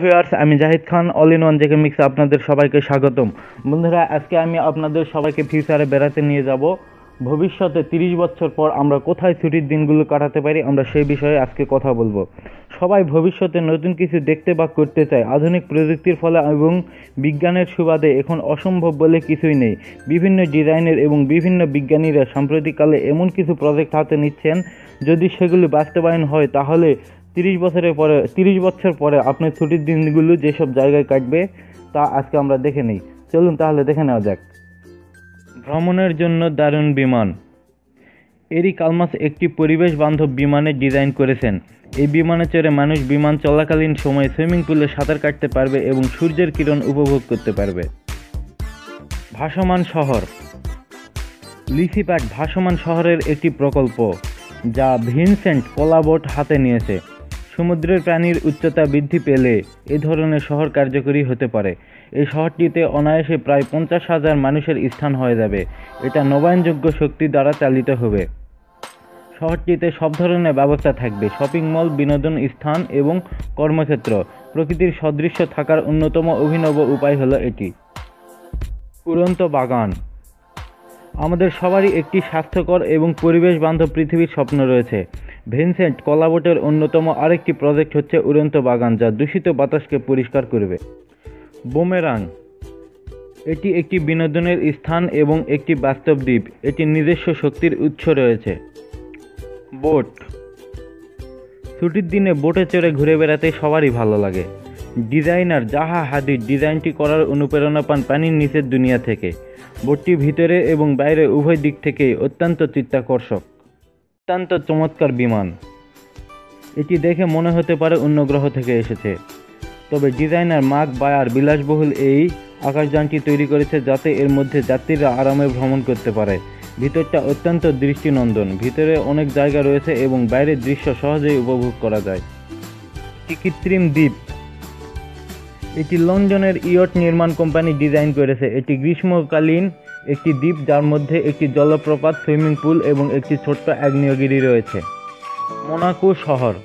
Viewers, আমি Zahid Khan all in one JK মিক্সে আপনাদের সবাইকে স্বাগতম। বন্ধুরা, আজকে আমি আপনাদের সবাইকে ফিউচারে বেড়াতে নিয়ে যাব। ভবিষ্যতে 30 বছর পর আমরা কোথায় ছুটির দিনগুলো কাটাতে পারি, আমরা সেই বিষয়ে আজকে কথা বলবো। সবাই ভবিষ্যতে নতুন কিছু দেখতে বা করতে চায়। আধুনিক প্রযুক্তির ফলে এবং বিজ্ঞানের সুবাদে এখন অসম্ভব বলে কিছুই নেই। বিভিন্ন ডিজাইনের এবং বিভিন্ন বিজ্ঞানীরা সাম্প্রতিককালে এমন কিছু প্রজেক্ট হাতে নিচ্ছেন, যদি সেগুলি বাস্তবায়ন হয় তাহলে 30 বছর পরে আপনার ছুটির দিনগুলো যেসব জায়গায় কাটবে তা আজকে আমরা দেখে নিই। চলুন তাহলে দেখে নেওয়া যাক। ভ্রমণের জন্য দারুণ বিমান। এরিক আলমাস একটি পরিবেশ বান্ধব বিমানের ডিজাইন করেছেন। এই বিমানে চড়ে মানুষ বিমান চলাকালীন সময়ে সুইমিং পুলে সাঁতার কাটতে পারবে এবং সূর্যের কিরণ উপভোগ করতে পারবে। ভাসমান শহর। লিসিপ্যাড ভাসমান শহরের একটি প্রকল্প যা ভিনসেন্ট কোলাবোট হাতে নিয়েছে। সমুদ্রের প্রাণীর উচ্চতা বৃদ্ধি পেলে এ ধরনের শহর কার্যকরী হতে পারে। এই শহরটিতে অনায়াসে প্রায় 50,000 মানুষের স্থান হয়ে যাবে। এটা নবায়নযোগ্য শক্তি দ্বারা চালিত হবে। শহরটিতে সব ধরনের ব্যবস্থা থাকবে: শপিং মল, বিনোদন স্থান এবং কর্মক্ষেত্র। প্রকৃতির সদৃশ্য থাকার অন্যতম অভিনব উপায় হলো এটি। উড়ন্ত বাগান। আমাদের সবারই একটি স্বাস্থ্যকর এবং পরিবেশ বান্ধব পৃথিবীর স্বপ্ন রয়েছে। ভিনসেন্ট কোলাবোটের অন্যতম আরেকটি প্রজেক্ট হচ্ছে উড়ন্ত বাগান, যা দূষিত বাতাসকে পরিষ্কার করবে। বুমেরাং। এটি একটি বিনোদনের স্থান এবং একটি বাস্তব দ্বীপ। এটির নিজস্ব শক্তির উৎস রয়েছে। বোট। ছুটির দিনে বোটে চড়ে ঘুরে বেড়াতে সবারই ভালো লাগে। ডিজাইনার জাহা হাদিদ ডিজাইনটি করার অনুপ্রেরণা পান পানির নিচের দুনিয়া থেকে। বোটটি ভিতরে এবং বাইরে উভয় দিক থেকেই অত্যন্ত চিত্তাকর্ষক। অত্যন্ত চমৎকার বিমান। এটি দেখে মনে হতে পারে অন্য গ্রহ থেকে এসেছে। তবে ডিজাইনার মার্ক বায়ার বিলাসবহুল এই আকাশযানটি তৈরি করেছে যাতে এর মধ্যে যাত্রীরা আরামে ভ্রমণ করতে পারে। ভিতরটা অত্যন্ত দৃষ্টিনন্দন। ভিতরে অনেক জায়গা রয়েছে এবং বাইরের দৃশ্য সহজেই উপভোগ করা যায়। একটি কৃত্রিম দ্বীপ। এটি লন্ডনের ইয়ট নির্মাণ কোম্পানি ডিজাইন করেছে। এটি গ্রীষ্মকালীন একটি দ্বীপ যার মধ্যে একটি জলপ্রপাত, সুইমিং পুল এবং একটি ছোট্ট আগ্নেয়গিরি রয়েছে। মোনাকো শহর।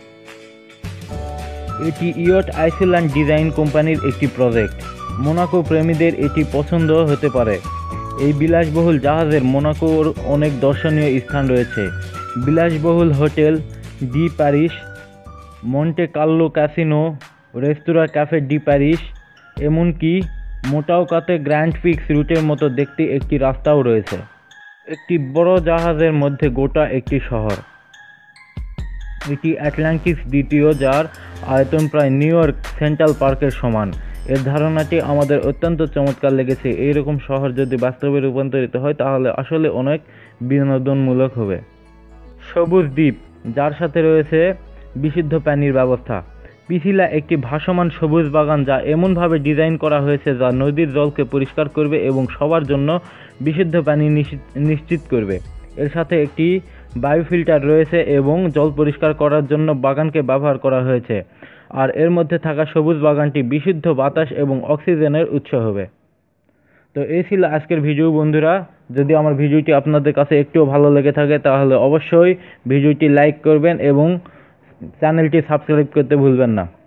এটি ইয়ট আইসল্যান্ড ডিজাইন কোম্পানির একটি প্রজেক্ট। মোনাকো প্রেমীদের এটি পছন্দ হতে পারে। এই বিলাসবহুল জাহাজের মোনাকোর অনেক দর্শনীয় স্থান রয়েছে। বিলাসবহুল hotel de Paris, Monte Carlo casino, রেস্তোরাঁ ক্যাফে ডি প্যারিস, এমনকি মোটাওকাতে গ্র্যান্ড পিক্স রুটের মতো দেখতে একটি রাস্তাও রয়েছে। একটি বড় জাহাজের মধ্যে গোটা একটি শহর। এটি অ্যাটলান্টিস দ্বিতীয়, যার আয়তন প্রায় নিউ ইয়র্ক সেন্ট্রাল পার্কের সমান। এর ধারণাটি আমাদের অত্যন্ত চমৎকার লেগেছে। এইরকম শহর যদি বাস্তবে রূপান্তরিত হয় তাহলে আসলে অনেক বিনোদনমূলক হবে। সবুজ দ্বীপ, যার সাথে রয়েছে বিশুদ্ধ পানির ব্যবস্থা। পিসিলা একটি ভাসমান সবুজ বাগান যা এমনভাবে ডিজাইন করা হয়েছে যা নদীর জলকে পরিষ্কার করবে এবং সবার জন্য বিশুদ্ধ পানি নিশ্চিত করবে। এর সাথে একটি বায়োফিল্টার রয়েছে এবং জল পরিষ্কার করার জন্য বাগানকে ব্যবহার করা হয়েছে। আর এর মধ্যে থাকা সবুজ বাগানটি বিশুদ্ধ বাতাস এবং অক্সিজেনের উৎস হবে। তো এই ছিল আজকের ভিডিও বন্ধুরা। যদি আমার ভিডিওটি আপনাদের কাছে একটুও ভালো লেগে থাকে তাহলে অবশ্যই ভিডিওটি লাইক করবেন এবং চ্যানেলটি সাবস্ক্রাইব করতে ভুলবেন না।